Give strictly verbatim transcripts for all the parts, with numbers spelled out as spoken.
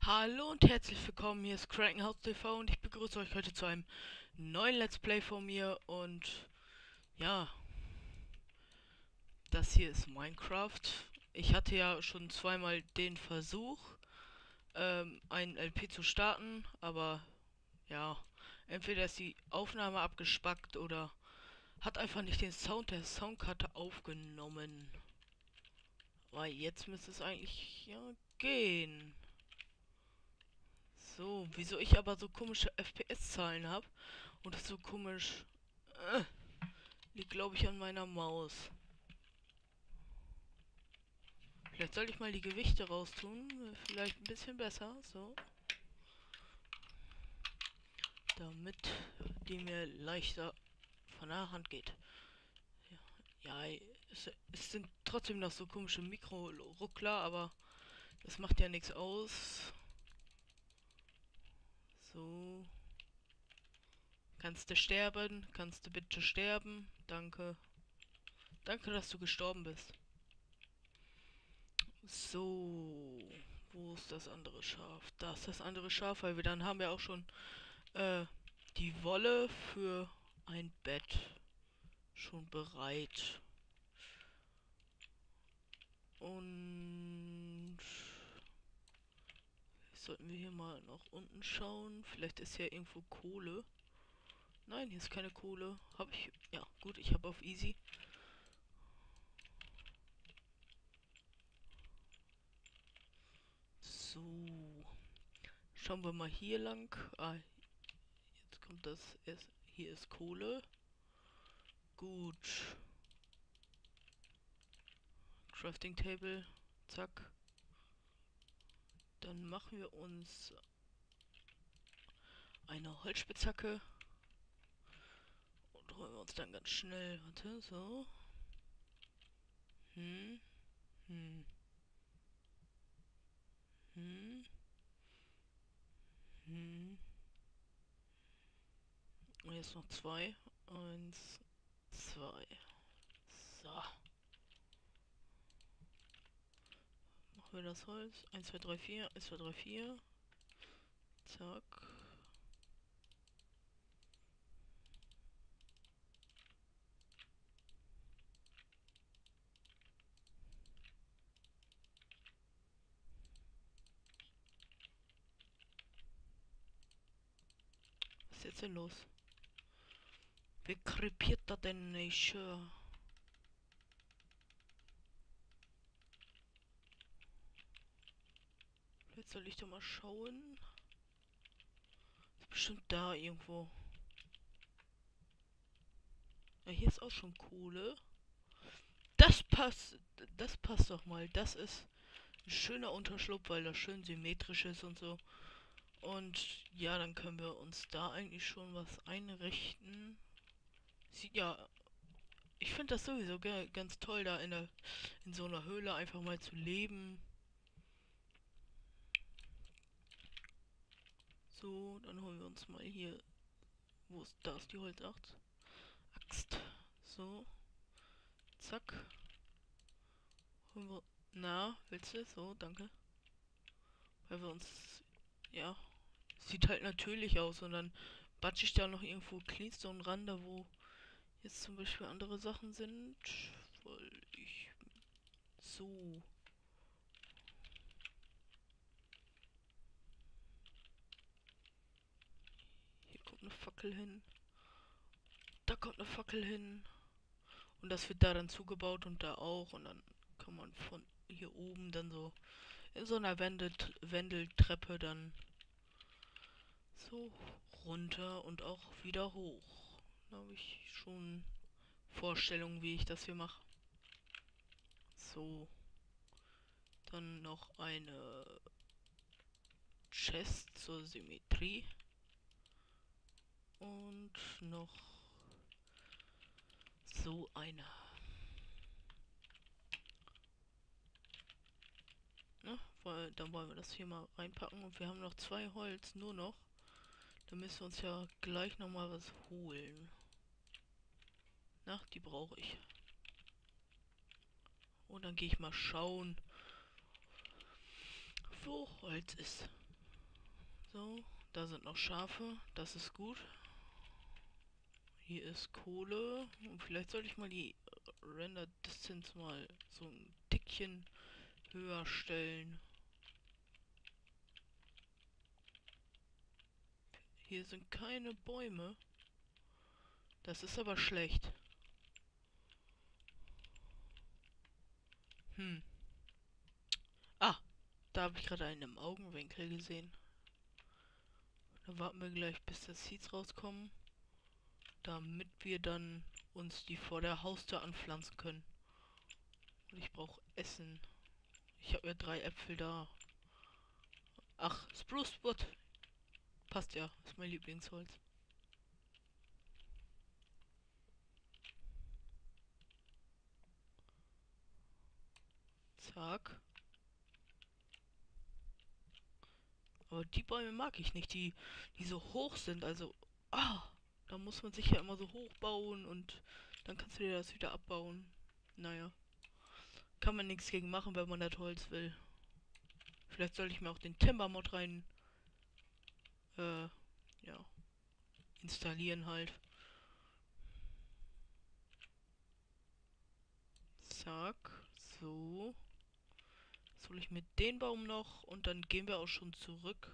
Hallo und herzlich willkommen, hier ist Krankenhaus T V und ich begrüße euch heute zu einem neuen Let's Play von mir und ja, das hier ist Minecraft. Ich hatte ja schon zweimal den Versuch, ähm, ein L P zu starten, aber ja, entweder ist die Aufnahme abgespackt oder hat einfach nicht den Sound der Soundkarte aufgenommen. Weil jetzt müsste es eigentlich ja gehen. So, wieso ich aber so komische F P S-Zahlen habe und das so komisch äh, liegt, glaube ich, an meiner Maus. Vielleicht sollte ich mal die Gewichte raustun. Wäre vielleicht ein bisschen besser. So. Damit die mir leichter von der Hand geht. Ja, ja es, es sind trotzdem noch so komische Mikro-Ruckler, aber das macht ja nichts aus. So. Kannst du sterben? Kannst du bitte sterben? Danke. Danke, dass du gestorben bist. So. Wo ist das andere Schaf? Da ist das andere Schaf, weil wir dann haben wir auch schon äh, die Wolle für ein Bett schon bereit. Und sollten wir hier mal nach unten schauen. Vielleicht ist hier irgendwo Kohle. Nein, hier ist keine Kohle. Habe ich. Ja, gut, ich habe auf Easy. So. Schauen wir mal hier lang. Ah, jetzt kommt das. Erst, hier ist Kohle. Gut. Crafting Table. Zack. Dann machen wir uns eine Holzspitzhacke. Und holen wir uns dann ganz schnell. Warte, so. Hm. Hm. Hm. Hm. Und jetzt noch zwei. Eins, zwei. So. Machen wir das Holz. Eins, zwei, drei, vier. Eins, zwei, drei, vier. Zack. Was ist jetzt denn los? Wer krepiert da denn nicht? Jetzt soll ich doch mal schauen. Ist bestimmt da irgendwo. Ja, hier ist auch schon Kohle. Das passt. Das passt doch mal. Das ist ein schöner Unterschlupf, weil das schön symmetrisch ist und so. Und ja, dann können wir uns da eigentlich schon was einrichten. Sieht ja. Ich finde das sowieso ganz toll, da in, der, in so einer Höhle einfach mal zu leben. So, dann holen wir uns mal hier. Wo ist das? Die Holzaxt. Axt. So. Zack. Holen wir. Na, willst du? So, danke. Weil wir uns. Ja. Sieht halt natürlich aus. Und dann batsche ich da noch irgendwo Cleanstone ran, da wo jetzt zum Beispiel andere Sachen sind. Weil ich. So. Hier kommt eine Fackel hin. Da kommt eine Fackel hin. Und das wird da dann zugebaut und da auch. Und dann kann man von hier oben dann so in so einer Wendel Wendeltreppe dann so runter und auch wieder hoch. Da habe ich schon Vorstellungen, wie ich das hier mache. So. Dann noch eine Chest zur Symmetrie. Und noch so eine. Ne? Weil, dann wollen wir das hier mal reinpacken. Und wir haben noch zwei Holz, nur noch. Da müssen wir uns ja gleich nochmal was holen. Na, die brauche ich. Und dann gehe ich mal schauen, wo Holz ist. So, da sind noch Schafe, das ist gut. Hier ist Kohle und vielleicht sollte ich mal die Render Distance mal so ein Tickchen höher stellen. Hier sind keine Bäume. Das ist aber schlecht. Hm. Ah, da habe ich gerade einen im Augenwinkel gesehen. Da warten wir gleich, bis das Seeds rauskommen, damit wir dann uns die vor der Haustür anpflanzen können. Und ich brauche Essen. Ich habe ja drei Äpfel da. Ach, Spruce Wood. Passt ja, ist mein Lieblingsholz. Zack. Aber die Bäume mag ich nicht, die, die so hoch sind. Also, ah, da muss man sich ja immer so hoch bauen und dann kannst du dir das wieder abbauen. Naja, kann man nichts gegen machen, wenn man das Holz will. Vielleicht sollte ich mir auch den Timber-Mod rein, äh, ja, installieren halt. Zack, so. Jetzt hole ich mir den Baum noch und dann gehen wir auch schon zurück.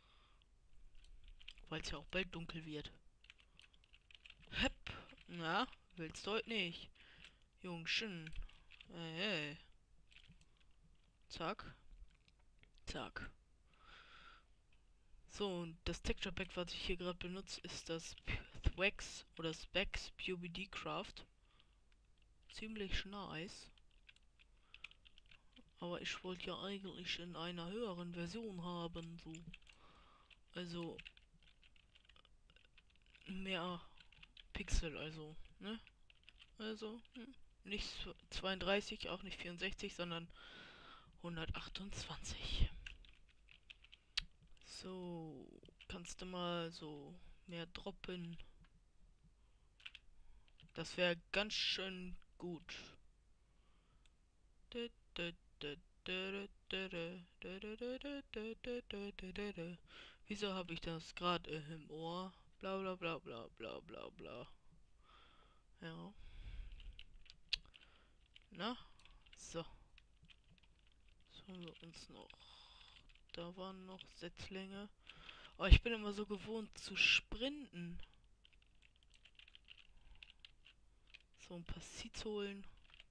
Weil es ja auch bald dunkel wird. Hepp. Na, willst du heute nicht? Jungschen. Hey. Zack. Zack. So, und das Texture Pack, was ich hier gerade benutze, ist das Thwax oder Specs P U B D Craft. Ziemlich nice. Aber ich wollte ja eigentlich in einer höheren Version haben, so. Also mehr Pixel, also, ne? Also, hm. Nicht zweiunddreißig, auch nicht vierundsechzig, sondern hundertachtundzwanzig. So, kannst du mal so mehr droppen. Das wäre ganz schön gut. Wieso habe ich das gerade im Ohr? Bla bla bla bla bla bla bla. Ja. Na? So. Was haben wir uns noch? Da waren noch Setzlinge. Oh, ich bin immer so gewohnt zu sprinten. So ein paar Seeds holen.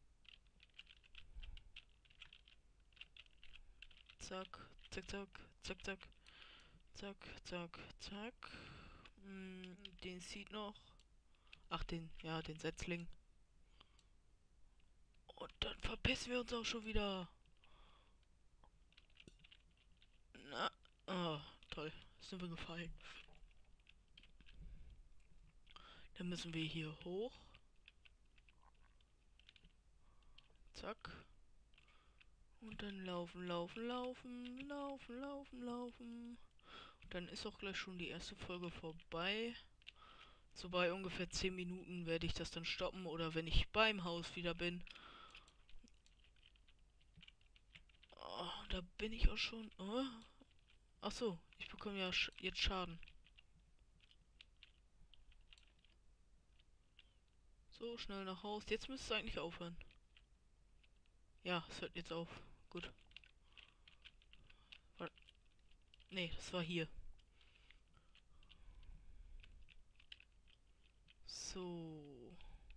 Zack, zack, zack, zack, zack, zack, zack, zack. Hm, den Seed noch. Ach, den, ja, den Setzling. Und dann verpissen wir uns auch schon wieder. Na, oh, toll. Sind wir gefallen. Dann müssen wir hier hoch. Zack. Und dann laufen, laufen, laufen, laufen, laufen, laufen. Und dann ist auch gleich schon die erste Folge vorbei. So bei ungefähr zehn Minuten werde ich das dann stoppen. Oder wenn ich beim Haus wieder bin. Oh, da bin ich auch schon. Oh. Ach so, ich bekomme ja sch jetzt Schaden. So, schnell nach Haus. Jetzt müsste es eigentlich aufhören. Ja, es hört jetzt auf. Gut. War nee, das war hier. So.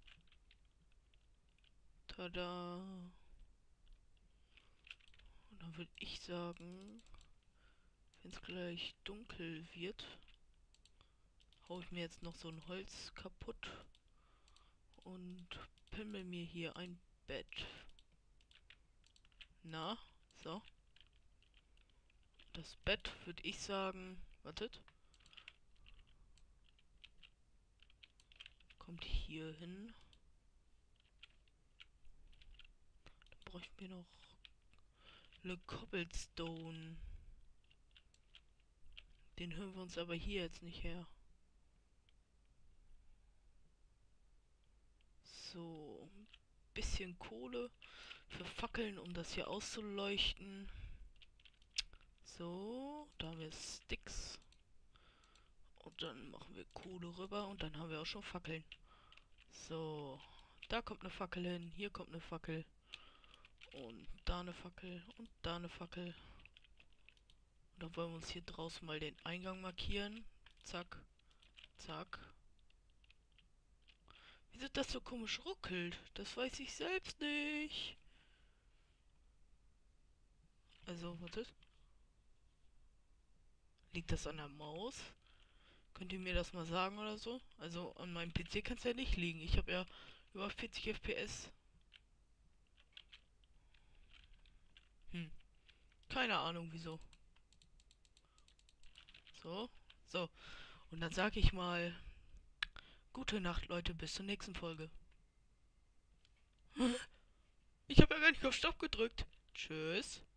Tada. Und dann würde ich sagen, wenn es gleich dunkel wird, haue ich mir jetzt noch so ein Holz kaputt und pimmel mir hier ein Bett. Na, so. Das Bett würde ich sagen, wartet, kommt hier hin. Dann bräuchten wir noch eine Cobblestone. Den hören wir uns aber hier jetzt nicht her. So, ein bisschen Kohle für Fackeln, um das hier auszuleuchten. So, da haben wir Sticks. dann machen wir Kohle rüber und dann haben wir auch schon Fackeln. So, da kommt eine Fackel hin, hier kommt eine Fackel. Und da eine Fackel und da eine Fackel. Und dann wollen wir uns hier draußen mal den Eingang markieren. Zack, zack. Wieso das so komisch ruckelt? Das weiß ich selbst nicht. Also, wartet. Liegt das an der Maus? Könnt ihr mir das mal sagen oder so? Also, an meinem P C kann es ja nicht liegen. Ich habe ja über vierzig F P S. Hm, keine Ahnung wieso. So, so. Und dann sage ich mal, gute Nacht, Leute, bis zur nächsten Folge. Ich habe ja gar nicht auf Stopp gedrückt. Tschüss.